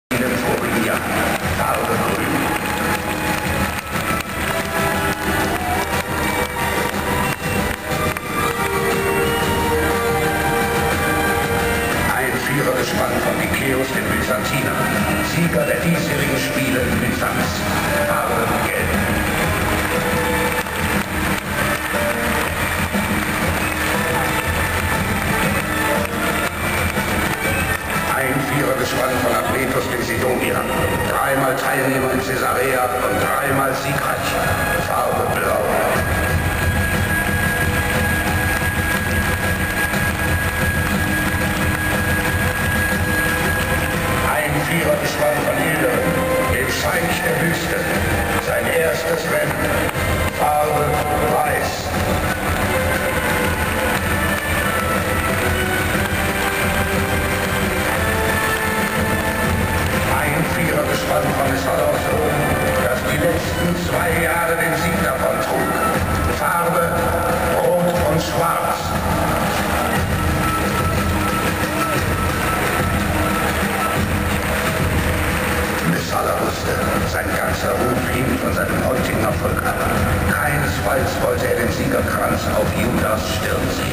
Foria, Farbe grün. Ein Führergespann von Nikeos, den Byzantinern, Sieger der diesjährigen Spiele in Byzanz, Farbe gelb. Vierergespann von Admetos den Sidonier. Dreimal Teilnehmer in Caesarea und dreimal siegreich. Farbe blau. Ein Vierergespann von Illyrium, dem Scheich der Wüste. Sein erstes Rennen. Farbe weiß. Vierergespann von Salosso, das die letzten 2 Jahre den Sieg davon trug. Farbe rot und schwarz. Messala wusste, sein ganzer Ruf hing von seinem heutigen Erfolg ab. Keinesfalls wollte er den Siegerkranz auf Judas Stirn sehen.